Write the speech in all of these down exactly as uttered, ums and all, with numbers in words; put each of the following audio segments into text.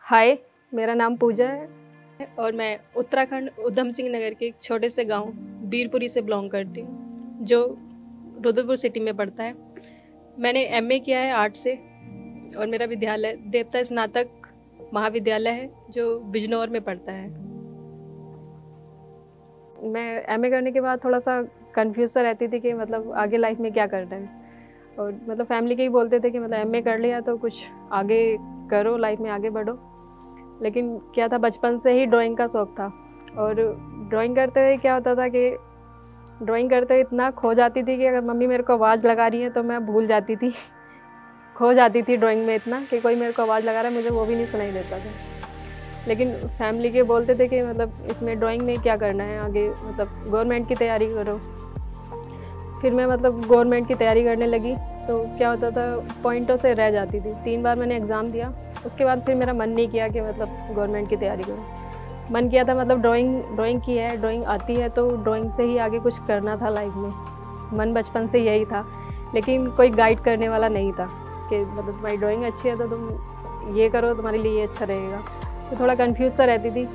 हाय, मेरा नाम पूजा है और मैं उत्तराखंड उधम सिंह नगर के एक छोटे से गांव बीरपुरी से बिलोंग करती हूँ, जो रुद्रपुर सिटी में पड़ता है। मैंने एमए किया है आर्ट से और मेरा विद्यालय देवता स्नातक महाविद्यालय है, जो बिजनौर में पड़ता है। मैं एमए करने के बाद थोड़ा सा कंफ्यूज सा रहती थी कि मतलब आगे लाइफ में क्या करना है, और मतलब फैमिली के ही बोलते थे कि मतलब एमए कर लिया तो कुछ आगे करो, लाइफ में आगे बढ़ो। लेकिन क्या था, बचपन से ही ड्राइंग का शौक़ था और ड्राइंग करते हुए क्या होता था कि ड्राइंग करते हुए इतना खो जाती थी कि अगर मम्मी मेरे को आवाज़ लगा रही है तो मैं भूल जाती थी, खो जाती थी ड्राइंग में इतना कि कोई मेरे को आवाज़ लगा रहा है, मुझे वो भी नहीं सुनाई देता था। लेकिन फैमिली के बोलते थे कि मतलब इसमें ड्राइंग में क्या करना है आगे, मतलब गवर्नमेंट की तैयारी करो। फिर मैं मतलब गवर्नमेंट की तैयारी करने लगी तो क्या होता था, पॉइंटों से रह जाती थी। तीन बार मैंने एग्ज़ाम दिया, उसके बाद फिर मेरा मन नहीं किया कि मतलब गवर्नमेंट की तैयारी करूँ। मन किया था मतलब ड्राइंग ड्राइंग की है, ड्राइंग आती है तो ड्राइंग से ही आगे कुछ करना था लाइफ में। मन बचपन से यही था, लेकिन कोई गाइड करने वाला नहीं था कि मतलब तुम्हारी ड्राइंग अच्छी है तो तुम ये करो, तुम्हारे लिए ये अच्छा रहेगा। तो थोड़ा कन्फ्यूज़ सा रहती थी।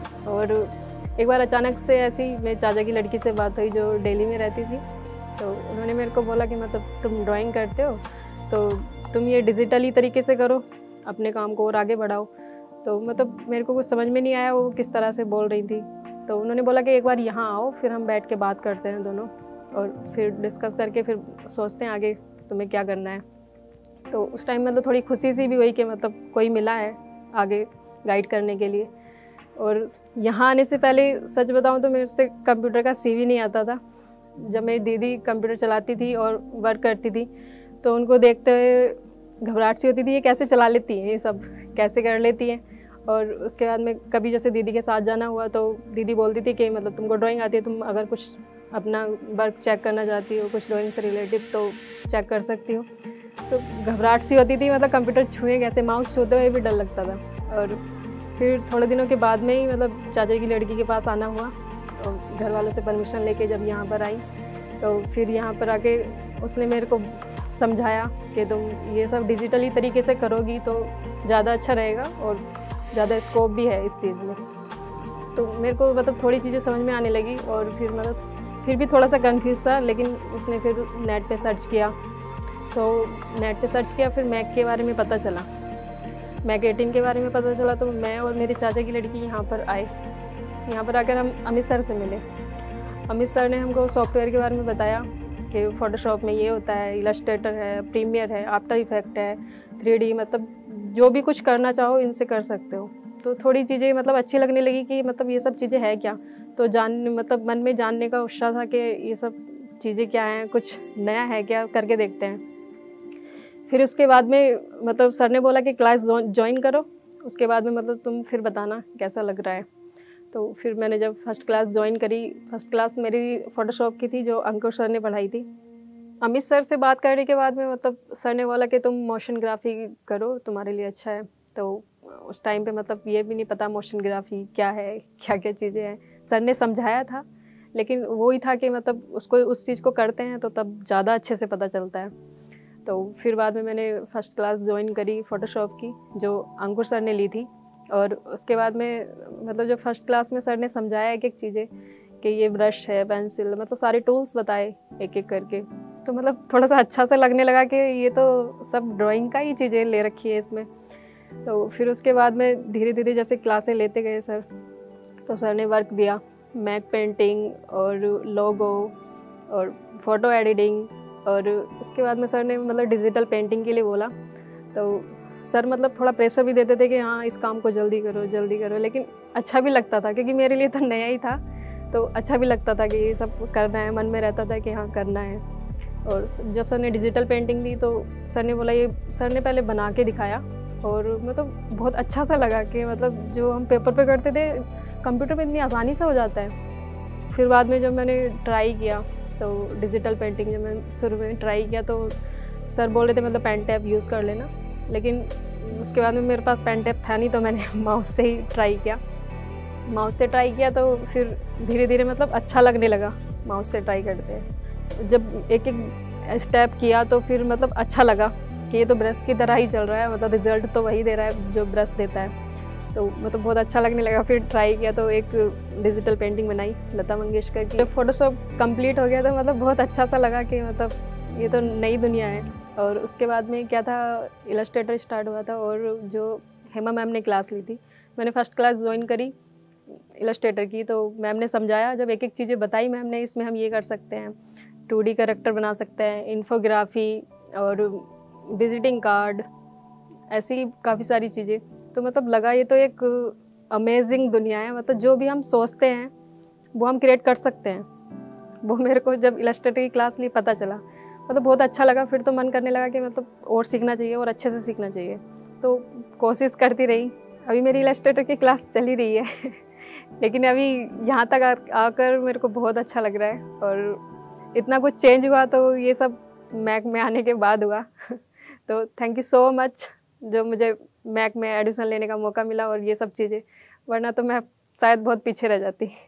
और एक बार अचानक से ऐसी मेरे चाचा की लड़की से बात हुई जो दिल्ली में रहती थी, तो उन्होंने मेरे को बोला कि मतलब तुम ड्राइंग करते हो तो तुम ये डिजिटली तरीके से करो, अपने काम को और आगे बढ़ाओ। तो मतलब मेरे को कुछ समझ में नहीं आया वो किस तरह से बोल रही थी। तो उन्होंने बोला कि एक बार यहाँ आओ, फिर हम बैठ के बात करते हैं दोनों, और फिर डिस्कस करके फिर सोचते हैं आगे तुम्हें क्या करना है। तो उस टाइम मतलब थोड़ी खुशी सी भी हुई कि मतलब कोई मिला है आगे गाइड करने के लिए। और यहाँ आने से पहले सच बताऊँ तो मेरे से कंप्यूटर का सी भी नहीं आता था। जब मेरी दीदी कंप्यूटर चलाती थी और वर्क करती थी तो उनको देखते हुए घबराहट सी होती थी, ये कैसे चला लेती हैं, ये सब कैसे कर लेती हैं। और उसके बाद में कभी जैसे दीदी के साथ जाना हुआ तो दीदी बोलती थी कि मतलब तुमको ड्राइंग आती है, तुम अगर कुछ अपना वर्क चेक करना चाहती हो, कुछ ड्राइंग से रिलेटेड, तो चेक कर सकती हो। तो घबराहट सी होती थी, मतलब कंप्यूटर छुए कैसे, माउस छूते हुए भी डर लगता था। और फिर थोड़े दिनों के बाद में ही मतलब चाचा की लड़की के पास आना हुआ, और घर वालों से परमिशन लेके जब यहाँ पर आई तो फिर यहाँ पर आके उसने मेरे को समझाया कि तुम ये सब डिजिटली तरीके से करोगी तो ज़्यादा अच्छा रहेगा और ज़्यादा स्कोप भी है इस चीज़ में। तो मेरे को मतलब थोड़ी चीज़ें समझ में आने लगी, और फिर मतलब फिर भी थोड़ा सा कन्फ्यूज़ था, लेकिन उसने फिर नेट पे सर्च किया। तो नेट पे सर्च किया, फिर मैक के बारे में पता चला, मैक एटीन के बारे में पता चला। तो मैं और मेरे चाचा की लड़की यहाँ पर आए। यहाँ पर आकर हम अमित सर से मिले। अमित सर ने हमको सॉफ्टवेयर के बारे में बताया कि फ़ोटोशॉप में ये होता है, इलस्ट्रेटर है, प्रीमियर है, आफ्टर इफेक्ट है, थ्री डी, मतलब जो भी कुछ करना चाहो इनसे कर सकते हो। तो थोड़ी चीज़ें मतलब अच्छी लगने लगी कि मतलब ये सब चीज़ें है क्या। तो जान मतलब मन में जानने का उत्साह था कि ये सब चीज़ें क्या हैं, कुछ नया है क्या, करके देखते हैं। फिर उसके बाद में मतलब सर ने बोला कि क्लास ज्वाइन करो, उसके बाद में मतलब तुम फिर बताना कैसा लग रहा है। तो फिर मैंने जब फर्स्ट क्लास ज्वाइन करी, फर्स्ट क्लास मेरी फ़ोटोशॉप की थी जो अंकुर सर ने पढ़ाई थी। अमित सर से बात करने के बाद में मतलब सर ने बोला कि तुम मोशन ग्राफी करो, तुम्हारे लिए अच्छा है। तो उस टाइम पे मतलब ये भी नहीं पता मोशन ग्राफी क्या है, क्या क्या चीज़ें हैं। सर ने समझाया था, लेकिन वो ही था कि मतलब उसको उस चीज़ को करते हैं तो तब ज़्यादा अच्छे से पता चलता है। तो फिर बाद में मैंने फ़र्स्ट क्लास ज्वाइन करी फ़ोटोशॉप की, जो अंकुर सर ने ली थी। और उसके बाद में मतलब जो फर्स्ट क्लास में सर ने समझाया एक एक चीज़ें कि ये ब्रश है, पेंसिल, मतलब सारे टूल्स बताए एक एक करके, तो मतलब थोड़ा सा अच्छा सा लगने लगा कि ये तो सब ड्राइंग का ही चीज़ें ले रखी है इसमें। तो फिर उसके बाद में धीरे धीरे जैसे क्लासें लेते गए सर, तो सर ने वर्क दिया, मैक पेंटिंग और लोगो और फ़ोटो एडिटिंग। और उसके बाद में सर ने मतलब डिजिटल पेंटिंग के लिए बोला। तो सर मतलब थोड़ा प्रेशर भी देते थे कि हाँ इस काम को जल्दी करो जल्दी करो, लेकिन अच्छा भी लगता था क्योंकि मेरे लिए तो नया ही था, तो अच्छा भी लगता था कि ये सब करना है, मन में रहता था कि हाँ करना है। और जब सर ने डिजिटल पेंटिंग दी तो सर ने बोला, ये सर ने पहले बना के दिखाया और मतलब बहुत अच्छा सा लगा कि मतलब जो हम पेपर पे करते थे कंप्यूटर पे इतनी आसानी से हो जाता है। फिर बाद में जब मैंने ट्राई किया तो डिजिटल पेंटिंग जब मैं शुरू में ट्राई किया तो सर बोल रहे थे मतलब पेन टैब यूज़ कर लेना, लेकिन उसके बाद में मेरे पास पेन टैब था नहीं, तो मैंने माउस से ही ट्राई किया। माउस से ट्राई किया तो फिर धीरे धीरे मतलब अच्छा लगने लगा माउस से ट्राई करते हैं। जब एक एक स्टेप किया तो फिर मतलब अच्छा लगा कि ये तो ब्रश की तरह ही चल रहा है, मतलब रिजल्ट तो वही दे रहा है जो ब्रश देता है। तो मतलब बहुत अच्छा लगने लगा। फिर ट्राई किया तो एक डिजिटल पेंटिंग बनाई लता मंगेशकर की। जब फोटोशॉप कंप्लीट हो गया तो मतलब बहुत अच्छा सा लगा कि मतलब ये तो नई दुनिया है। और उसके बाद में क्या था, इलस्ट्रेटर स्टार्ट हुआ था और जो हेमा मैम ने क्लास ली थी, मैंने फर्स्ट क्लास ज्वाइन करी इलस्ट्रेटर की। तो मैम ने समझाया, जब एक एक चीज़ें बताई मैम ने, इसमें हम ये कर सकते हैं, टू डी कैरेक्टर बना सकते हैं, इन्फोग्राफी और विजिटिंग कार्ड, ऐसी काफ़ी सारी चीज़ें। तो मतलब लगा ये तो एक अमेजिंग दुनिया है, मतलब जो भी हम सोचते हैं वो हम क्रिएट कर सकते हैं। वो मेरे को जब इलस्ट्रेटर की क्लास ली पता चला, मतलब बहुत अच्छा लगा। फिर तो मन करने लगा कि मतलब और सीखना चाहिए और अच्छे से सीखना चाहिए। तो कोशिश करती रही। अभी मेरी इलस्ट्रेटर की क्लास चल ही रही है लेकिन अभी यहाँ तक आ, आकर मेरे को बहुत अच्छा लग रहा है। और इतना कुछ चेंज हुआ तो ये सब मैक में आने के बाद हुआ तो थैंक यू सो मच जो मुझे मैक में एडमिशन लेने का मौका मिला और ये सब चीज़ें, वरना तो मैं शायद बहुत पीछे रह जाती।